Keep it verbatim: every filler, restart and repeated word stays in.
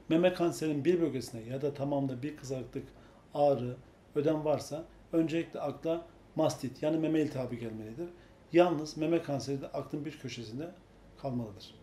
Meme kanserinin bir bölgesinde ya da tamamında bir kızarıklık, ağrı, ödem varsa öncelikle akla mastit yani meme iltihabı gelmelidir. Yalnız meme kanseri de aklın bir köşesinde kalmalıdır.